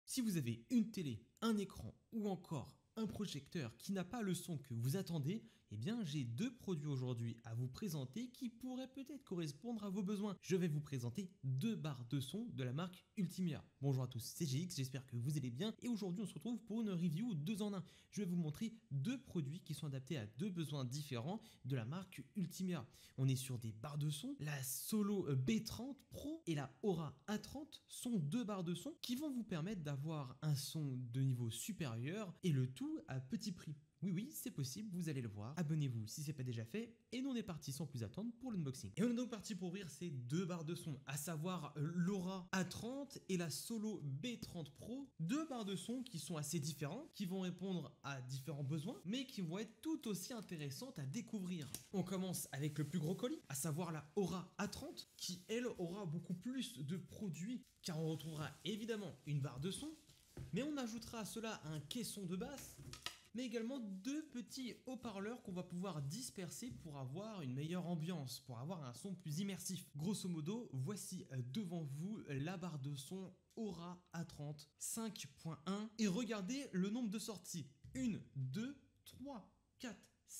Si vous avez une télé, un écran ou encore un projecteur qui n'a pas le son que vous attendez, eh bien j'ai deux produits aujourd'hui à vous présenter qui pourraient peut-être correspondre à vos besoins. Je vais vous présenter deux barres de son de la marque Ultimia. Bonjour à tous, c'est GX, j'espère que vous allez bien et aujourd'hui on se retrouve pour une review 2 en 1. Je vais vous montrer deux produits qui sont adaptés à deux besoins différents de la marque Ultimia. On est sur des barres de son, la Solo B30 Pro et la Aura A30 sont deux barres de son qui vont vous permettre d'avoir un son de niveau supérieur et le tout à petit prix. Oui, c'est possible, vous allez le voir. Abonnez-vous si ce n'est pas déjà fait. Et nous, on est parti sans plus attendre pour l'unboxing. Et on est donc parti pour ouvrir ces deux barres de son, à savoir l'Aura A30 et la Solo B30 Pro. Deux barres de son qui sont assez différentes, qui vont répondre à différents besoins, mais qui vont être tout aussi intéressantes à découvrir. On commence avec le plus gros colis, à savoir la Aura A30, qui elle aura beaucoup plus de produits, car on retrouvera évidemment une barre de son, mais on ajoutera à cela un caisson de basse, mais également deux petits haut-parleurs qu'on va pouvoir disperser pour avoir une meilleure ambiance, pour avoir un son plus immersif. Grosso modo, voici devant vous la barre de son Aura A30 5.1 et regardez le nombre de sorties. 1, 2, 3, 4,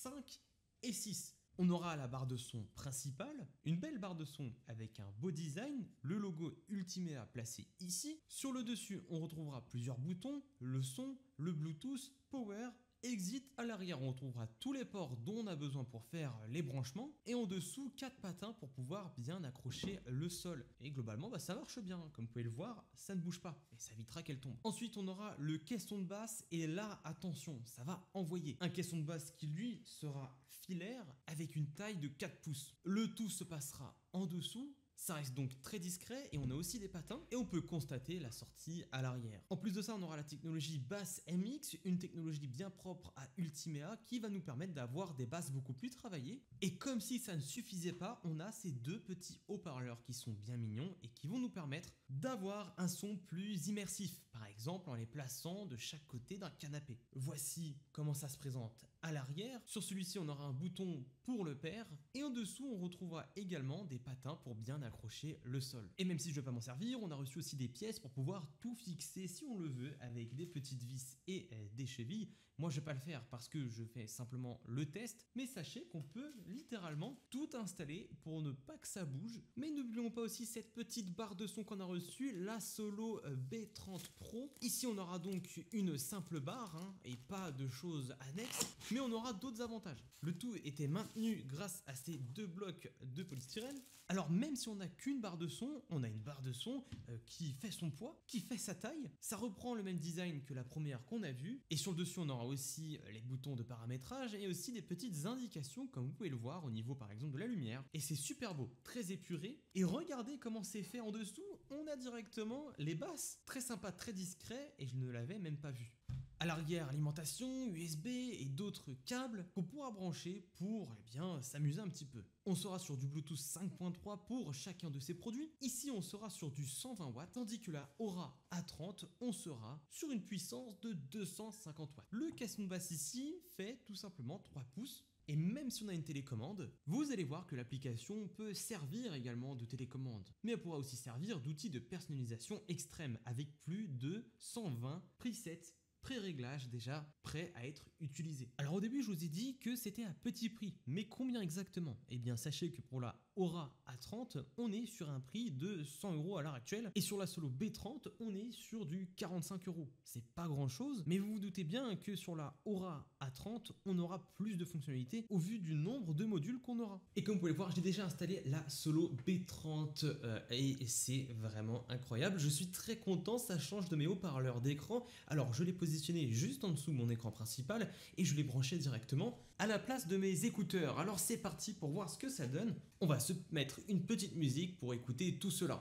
5 et 6. On aura la barre de son principale, une belle barre de son avec un beau design, le logo Ultimia placé ici. Sur le dessus, on retrouvera plusieurs boutons, le son, le Bluetooth, Power, Exit. À l'arrière, on retrouvera tous les ports dont on a besoin pour faire les branchements. Et en dessous, 4 patins pour pouvoir bien accrocher le sol. Et globalement, ça marche bien. Comme vous pouvez le voir, ça ne bouge pas. Et ça évitera qu'elle tombe. Ensuite, on aura le caisson de basse. Et là, attention, ça va envoyer. Un caisson de basse qui, lui, sera filaire avec une taille de 4 pouces. Le tout se passera en dessous. Ça reste donc très discret et on a aussi des patins et on peut constater la sortie à l'arrière. En plus de ça, on aura la technologie Bass MX, une technologie bien propre à Ultimia qui va nous permettre d'avoir des basses beaucoup plus travaillées. Et comme si ça ne suffisait pas, on a ces deux petits haut-parleurs qui sont bien mignons et qui vont nous permettre d'avoir un son plus immersif, par exemple en les plaçant de chaque côté d'un canapé. Voici comment ça se présente à l'arrière. Sur celui-ci, on aura un bouton pour le pair et en dessous, on retrouvera également des patins pour bien accrocher le sol. Et même si je ne vais pas m'en servir, on a reçu aussi des pièces pour pouvoir tout fixer si on le veut avec des petites vis et des chevilles. Moi, je ne vais pas le faire parce que je fais simplement le test, mais sachez qu'on peut littéralement tout installer pour ne pas que ça bouge. Mais n'oublions pas aussi cette petite barre de son qu'on a reçue, la Solo B30 Pro. Ici, on aura donc une simple barre et pas de choses annexes, mais on aura d'autres avantages. Le tout était maintenu grâce à ces deux blocs de polystyrène. Alors même si on n'a qu'une barre de son, on a une barre de son qui fait son poids, qui fait sa taille. Ça reprend le même design que la première qu'on a vue. Et sur le dessus, on aura aussi les boutons de paramétrage et aussi des petites indications comme vous pouvez le voir au niveau par exemple de la lumière. Et c'est super beau, très épuré. Et regardez comment c'est fait en dessous. On a directement les basses. Très sympa, très discret et je ne l'avais même pas vu. À l'arrière, alimentation, USB et d'autres câbles qu'on pourra brancher pour s'amuser un petit peu. On sera sur du Bluetooth 5.3 pour chacun de ces produits. Ici, on sera sur du 120 watts, tandis que la Aura A30, on sera sur une puissance de 250 watts. Le caisson de basse ici fait tout simplement 3 pouces. Et même si on a une télécommande, vous allez voir que l'application peut servir également de télécommande. Mais elle pourra aussi servir d'outil de personnalisation extrême avec plus de 120 presets pré-réglage déjà prêt à être utilisé. Alors au début je vous ai dit que c'était à petit prix, mais combien exactement? Eh bien sachez que pour la Aura A30 on est sur un prix de 100 € à l'heure actuelle et sur la Solo B30 on est sur du 45 €. C'est pas grand chose, mais vous vous doutez bien que sur la Aura A30 on aura plus de fonctionnalités au vu du nombre de modules qu'on aura. Et comme vous pouvez le voir, j'ai déjà installé la Solo B30 et c'est vraiment incroyable. Je suis très content, ça change de mes haut-parleurs d'écran. Alors je l'ai positionné juste en dessous de mon écran principal et je l'ai branché directement à la place de mes écouteurs. Alors c'est parti pour voir ce que ça donne. On va se mettre une petite musique pour écouter tout cela.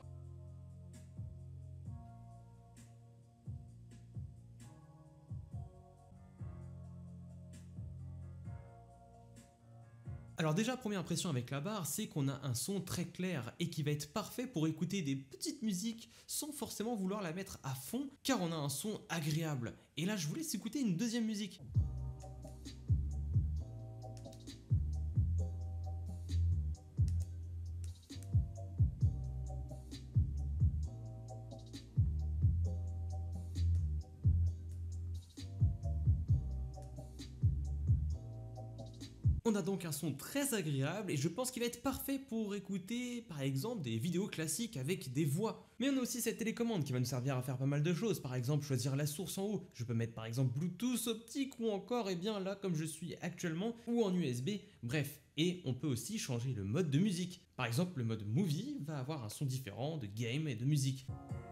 Alors déjà, première impression avec la barre, c'est qu'on a un son très clair et qui va être parfait pour écouter des petites musiques sans forcément vouloir la mettre à fond, car on a un son agréable. Et là, je vous laisse écouter une deuxième musique. On a donc un son très agréable et je pense qu'il va être parfait pour écouter par exemple des vidéos classiques avec des voix. Mais on a aussi cette télécommande qui va nous servir à faire pas mal de choses, par exemple choisir la source en haut. Je peux mettre par exemple Bluetooth optique ou encore là comme je suis actuellement ou en USB, bref. Et on peut aussi changer le mode de musique. Par exemple le mode movie va avoir un son différent de game et de musique.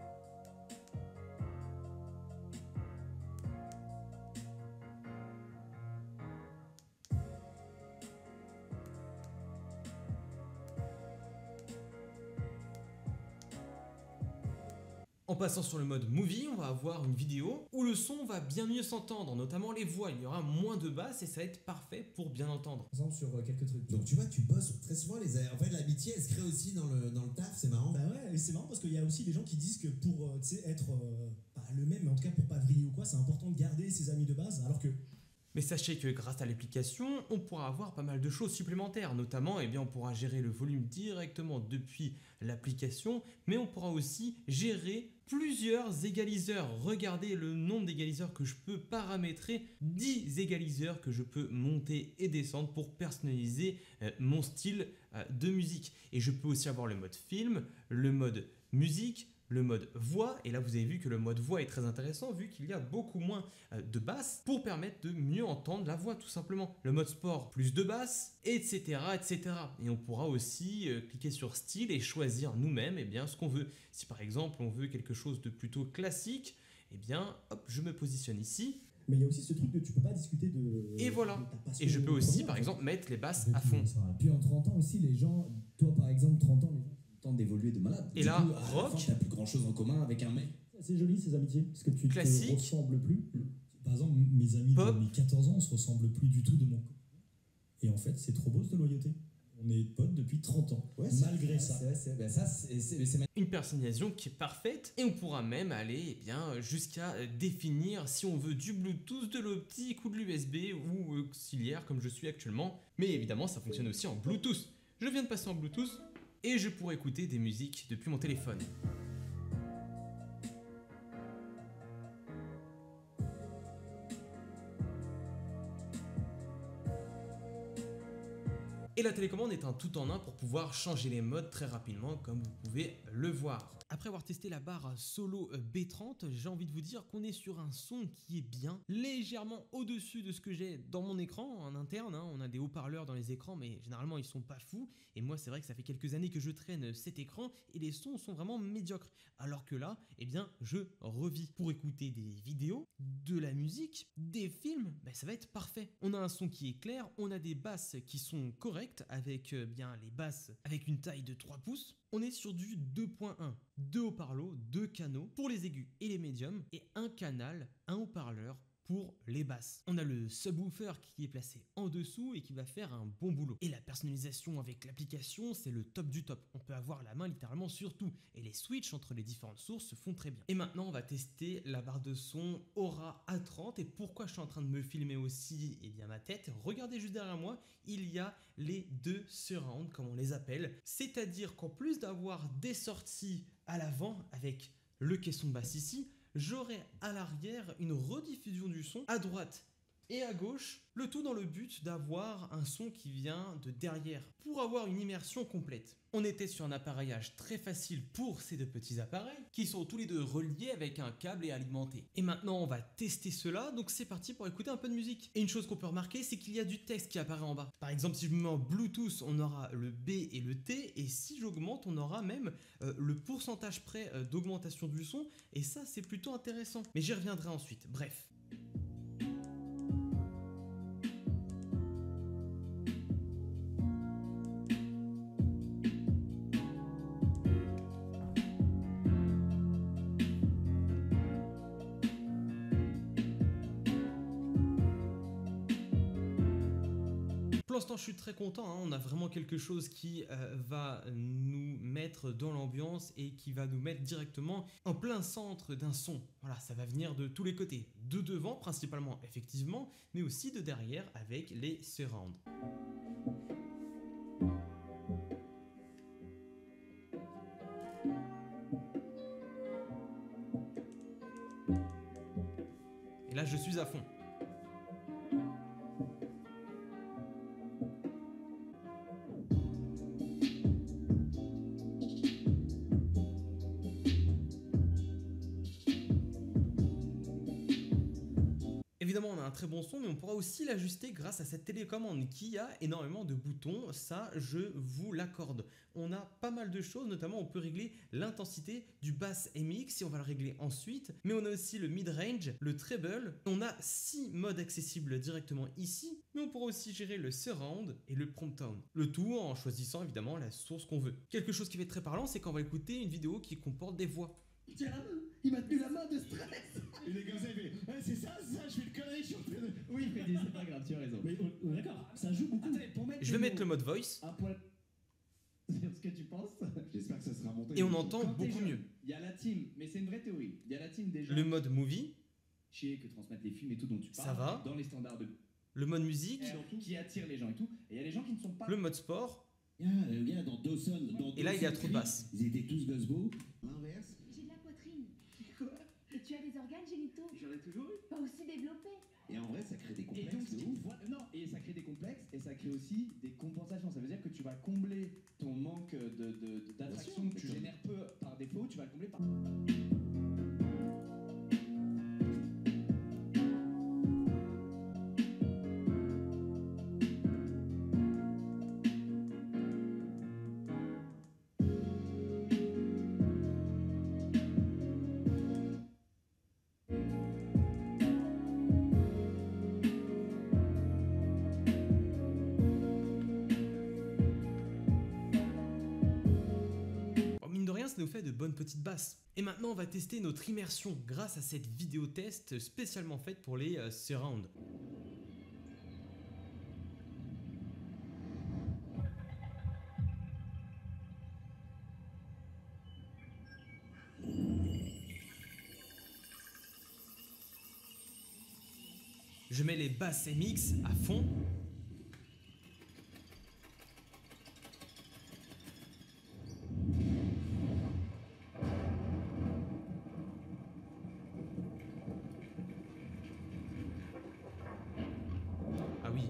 En passant sur le mode movie, on va avoir une vidéo où le son va bien mieux s'entendre, notamment les voix. Il y aura moins de basses et ça va être parfait pour bien entendre. Par exemple, sur quelques trucs. Donc tu vois, tu bosses très souvent en fait, l'amitié, elle se crée aussi dans le taf, c'est marrant. Bah ouais, et c'est marrant parce qu'il y a aussi des gens qui disent que pour être pas le même, mais en tout cas pour pas vriller ou quoi, c'est important de garder ses amis de base, alors que... Mais sachez que grâce à l'application, on pourra avoir pas mal de choses supplémentaires, notamment on pourra gérer le volume directement depuis l'application, mais on pourra aussi gérer plusieurs égaliseurs. Regardez le nombre d'égaliseurs que je peux paramétrer, 10 égaliseurs que je peux monter et descendre pour personnaliser mon style de musique. Et je peux aussi avoir le mode film, le mode musique, le mode voix, et là vous avez vu que le mode voix est très intéressant vu qu'il y a beaucoup moins de basses pour permettre de mieux entendre la voix tout simplement. Le mode sport, plus de basses, etc. etc. Et on pourra aussi cliquer sur style et choisir nous-mêmes ce qu'on veut. Si par exemple on veut quelque chose de plutôt classique, hop, je me positionne ici. Mais il y a aussi ce truc que tu peux pas discuter de... Et voilà. de ta passion Et je peux aussi première, par en fait. exemple mettre les basses à fond. Puis en 30 ans aussi, les gens, toi par exemple, 30 ans, les gens ont le temps d'évoluer de malade. Et Du là, coup, à la rock. fin, t'as plus grand chose en commun avec un mec. C'est joli ces amitiés, parce que tu Classique. te ressembles plus. Par exemple, mes amis Pop. de mes 14 ans, on se ressemble plus du tout de mon côté. Et en fait, c'est trop beau cette loyauté. On est potes depuis 30 ans, Ouais, malgré ça. C'est Une personnalisation qui est parfaite et on pourra même aller jusqu'à définir si on veut du Bluetooth, de l'optique ou de l'USB ou auxiliaire comme je suis actuellement. Mais évidemment ça fonctionne aussi en Bluetooth. Je viens de passer en Bluetooth et je pourrai écouter des musiques depuis mon téléphone. Et la télécommande est un tout en un pour pouvoir changer les modes très rapidement comme vous pouvez le voir. Après avoir testé la barre Solo B30, j'ai envie de vous dire qu'on est sur un son qui est bien, légèrement au-dessus de ce que j'ai dans mon écran en interne. On a des haut-parleurs dans les écrans mais généralement ils sont pas fous. Et moi c'est vrai que ça fait quelques années que je traîne cet écran et les sons sont vraiment médiocres. Alors que là, je revis pour écouter des vidéos, de la musique, des films, ça va être parfait. On a un son qui est clair, on a des basses qui sont correctes avec les basses avec une taille de 3 pouces. On est sur du 2.1, 2 haut-parleurs, 2 canaux pour les aigus et les médiums et un canal, un haut-parleur pour les basses. On a le subwoofer qui est placé en dessous et qui va faire un bon boulot. Et la personnalisation avec l'application, c'est le top du top. On peut avoir la main littéralement sur tout et les switches entre les différentes sources se font très bien. Et maintenant, on va tester la barre de son Aura A30 et pourquoi je suis en train de me filmer aussi ma tête. Regardez juste derrière moi, il y a les deux surround comme on les appelle. C'est-à-dire qu'en plus d'avoir des sorties à l'avant avec le caisson de basse ici, j'aurai à l'arrière une rediffusion du son à droite et à gauche, le tout dans le but d'avoir un son qui vient de derrière pour avoir une immersion complète. On était sur un appareillage très facile pour ces deux petits appareils qui sont tous les deux reliés avec un câble et alimentés. Et maintenant on va tester cela, donc c'est parti pour écouter un peu de musique. Et une chose qu'on peut remarquer, c'est qu'il y a du texte qui apparaît en bas. Par exemple, si je me mets en Bluetooth, on aura le B et le T, et si j'augmente, on aura même le pourcentage près d'augmentation du son, et ça c'est plutôt intéressant. Mais j'y reviendrai ensuite, bref. Pour l'instant, je suis très content. On a vraiment quelque chose qui va nous mettre dans l'ambiance et qui va nous mettre directement en plein centre d'un son. Voilà, ça va venir de tous les côtés. De devant, principalement, effectivement, mais aussi de derrière avec les surrounds. Et là, je suis à fond. Évidemment, on a un très bon son, mais on pourra aussi l'ajuster grâce à cette télécommande qui a énormément de boutons, ça je vous l'accorde. On a pas mal de choses, notamment on peut régler l'intensité du bass MX et on va le régler ensuite, mais on a aussi le mid-range, le treble, on a 6 modes accessibles directement ici, mais on pourra aussi gérer le surround et le prompt tone. Le tout en choisissant évidemment la source qu'on veut. Quelque chose qui va être très parlant, c'est quand on va écouter une vidéo qui comporte des voix. Tiens la main, il m'a tenu la main de stress. Il est comme ça, il fait ah, c'est ça, je fais une connerie, je suis en train de. Oui, Freddy, c'est pas grave, tu as raison. Mais d'accord, ça joue beaucoup. Attendez, pour mettre Je vais mettre le mode voice un poil sur ce que tu penses. J'espère que ça sera monté. et on entend Quand t'es beaucoup jeune, mieux. Il y a la team, mais c'est une vraie théorie. Il y a la team des gens Le mode movie, chier que transmettent les films et tout dont tu parles. Ça va. Dans les standards de le mode musique, qui attirent les gens et tout. Et il y a les gens qui ne sont pas. le mode sport, Le gars dans Dawson. et là il y a trop de basse. Ils étaient tous gosbo. L'inverse. J'ai de la poitrine. Quoi? Et tu as des organes génitaux. J'en ai toujours eu. Pas aussi développés. Et en vrai, ça crée des Et complexes donc, de ouf. non, et ça crée des complexes et ça crée aussi des compensations. Ça veut dire que tu vas combler ton manque d'attraction Bien que tu sûr, génères peu par défaut, tu vas le combler par. Mine de rien, ça nous fait de bonnes petites basses. Et maintenant, on va tester notre immersion grâce à cette vidéo test spécialement faite pour les surrounds. Je mets les basses MX à fond. Ah oui.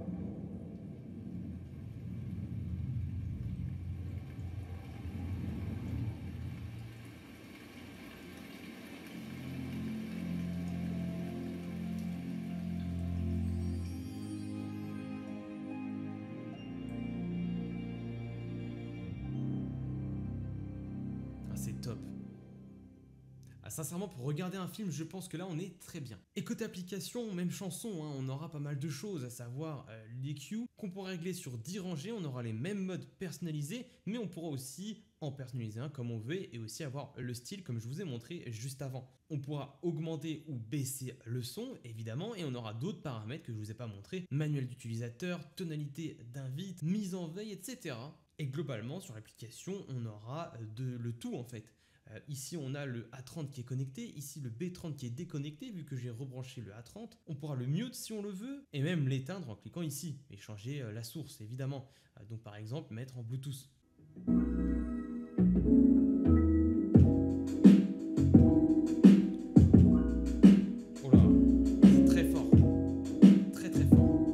Ah, c'est top. Ah, sincèrement, pour regarder un film, je pense que là, on est très bien. Et côté application, même chanson, hein, on aura pas mal de choses, à savoir l'EQ, qu'on pourra régler sur 10 rangées, on aura les mêmes modes personnalisés, mais on pourra aussi en personnaliser un comme on veut, et aussi avoir le style comme je vous ai montré juste avant. On pourra augmenter ou baisser le son, évidemment, et on aura d'autres paramètres que je vous ai pas montrés, manuel d'utilisateur, tonalité d'invite, mise en veille, etc. Et globalement, sur l'application, on aura le tout en fait. Ici on a le A30 qui est connecté, ici le B30 qui est déconnecté vu que j'ai rebranché le A30. On pourra le mute si on le veut et même l'éteindre en cliquant ici et changer la source évidemment. Donc par exemple mettre en Bluetooth. Oh là, c'est très fort, très très fort.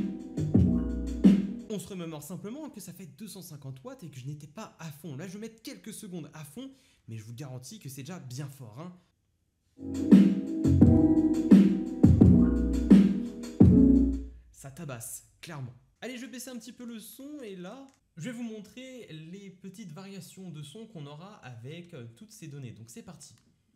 On se remémore simplement que ça fait 250 watts et que je n'étais pas à fond. Là je vais mettre quelques secondes à fond, mais je vous garantis que c'est déjà bien fort, hein. Ça tabasse, clairement. Allez, je vais baisser un petit peu le son et là, je vais vous montrer les petites variations de son qu'on aura avec toutes ces données. Donc c'est parti.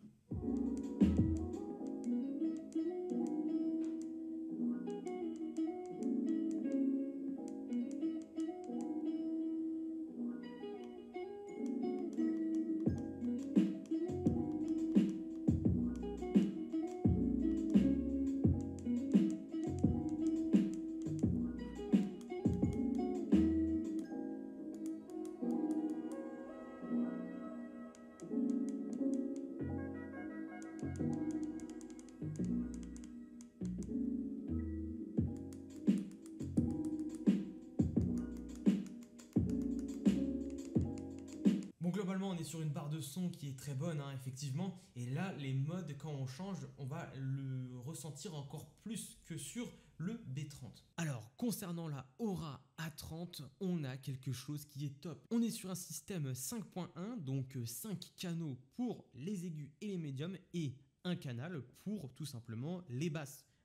Bon, globalement, on est sur une barre de son qui est très bonne, hein, effectivement. Et là, les modes, quand on change, on va le ressentir encore plus que sur le B30. Alors, concernant la Aura A30, on a quelque chose qui est top. On est sur un système 5.1, donc 5 canaux pour les aigus et les médiums, et un canal pour tout simplement les basses. À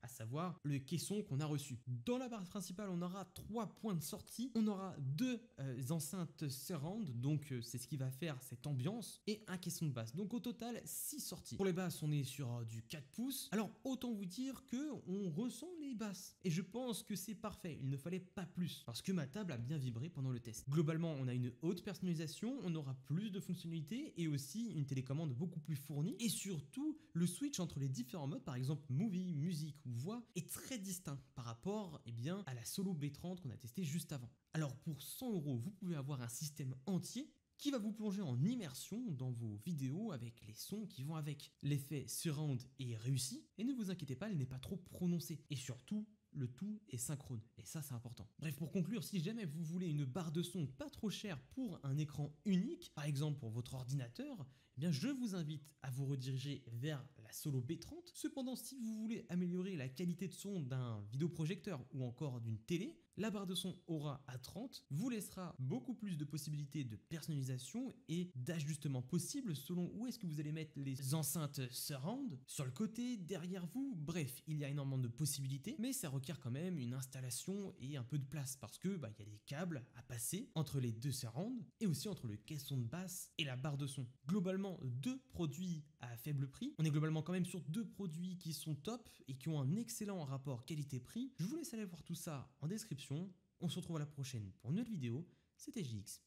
savoir le caisson qu'on a reçu. Dans la barre principale, on aura 3 points de sortie, on aura 2 enceintes surround, donc c'est ce qui va faire cette ambiance, et un caisson de basse. Donc au total, 6 sorties. Pour les basses, on est sur du 4 pouces. Alors autant vous dire que on ressent les basses. Et je pense que c'est parfait, il ne fallait pas plus, parce que ma table a bien vibré pendant le test. Globalement, on a une haute personnalisation, on aura plus de fonctionnalités et aussi une télécommande beaucoup plus fournie. Et surtout, le switch entre les différents modes, par exemple movie, musique ou voix, est très distinct par rapport à la Solo B30 qu'on a testé juste avant. Alors pour 100 €, vous pouvez avoir un système entier qui va vous plonger en immersion dans vos vidéos avec les sons qui vont avec. L'effet surround est réussi et ne vous inquiétez pas, il n'est pas trop prononcé. Et surtout, le tout est synchrone, et ça c'est important. Bref, pour conclure, si jamais vous voulez une barre de son pas trop chère pour un écran unique, par exemple pour votre ordinateur, eh bien je vous invite à vous rediriger vers la Solo B30. Cependant, si vous voulez améliorer la qualité de son d'un vidéoprojecteur ou encore d'une télé, la barre de son Aura A30 vous laissera beaucoup plus de possibilités de personnalisation et d'ajustement possible selon où est-ce que vous allez mettre les enceintes surround, sur le côté, derrière vous, bref, il y a énormément de possibilités, mais ça requiert quand même une installation et un peu de place parce que il y a des câbles à passer entre les deux surround et aussi entre le caisson de basse et la barre de son. Globalement, 2 produits à faible prix. On est globalement quand même sur 2 produits qui sont top et qui ont un excellent rapport qualité-prix. Je vous laisse aller voir tout ça en description. On se retrouve à la prochaine pour une nouvelle vidéo. C'était JX.